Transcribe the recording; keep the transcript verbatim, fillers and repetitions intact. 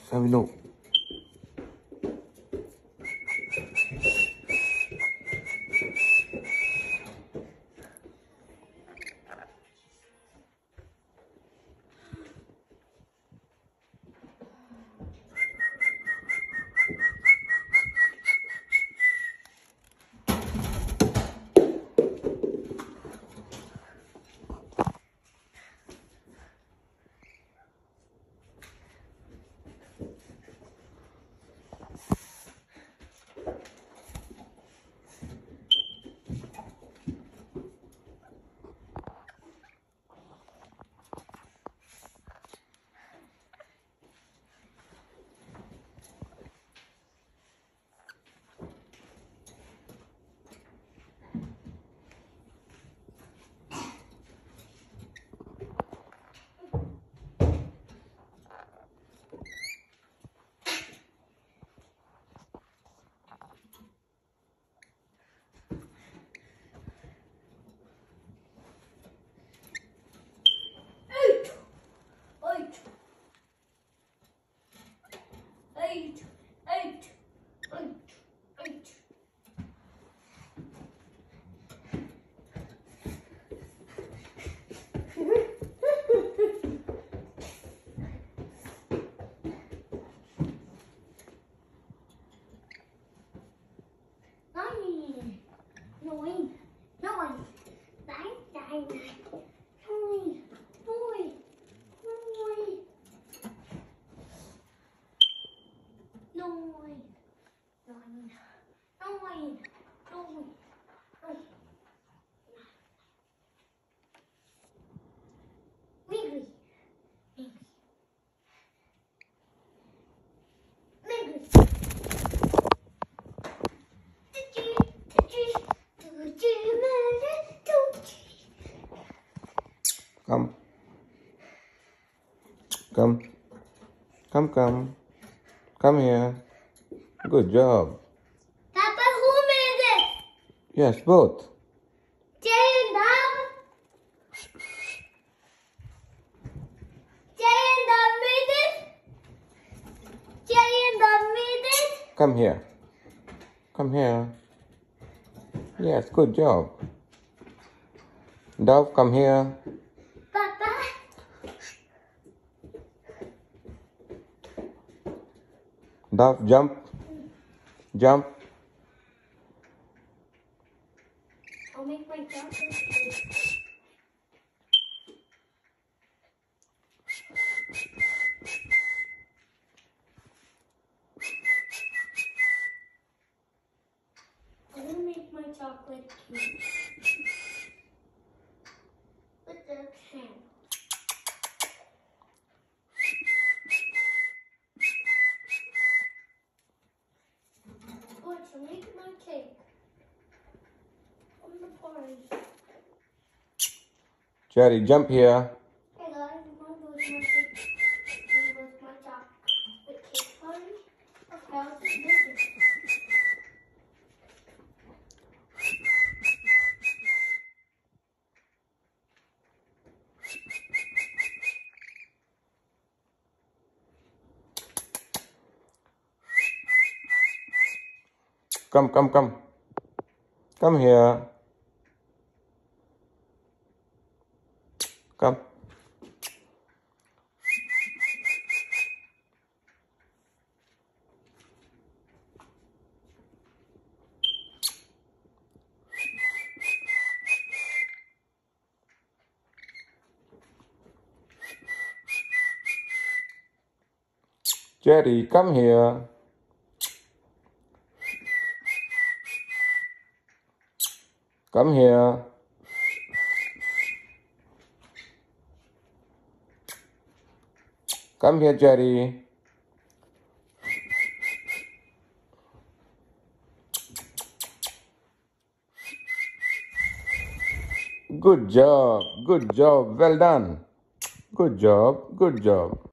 Sao bị lộ? Eight, eight, eight, eight. Nine, nine, nine, nine, nine, nine, nine, nine. Nine, nine, nine, nine, nine. Maybe, maybe, maybe. Come. Come. Come, come. Come here. Good job. Papa, who made it? Yes, both. Jay and Bob? Jay and Bob made it? Jay and Bob made it? Come here. Come here. Yes, good job. Dove, come here. Papa? Dove, jump. Jump. I'll make my chocolate. I'm gonna make my chocolate cake with the candle. Watch, I'm making my cake on the party. Cherry, jump here. Hey guys, I'm gonna go to my cake. I'm gonna go to my chocolate cake party. Okay, I'll just make it. Come, come, come. Come here. Come. Cherry, come here. Come here. Come here, Cherry. Good job. Good job. Well done. Good job. Good job.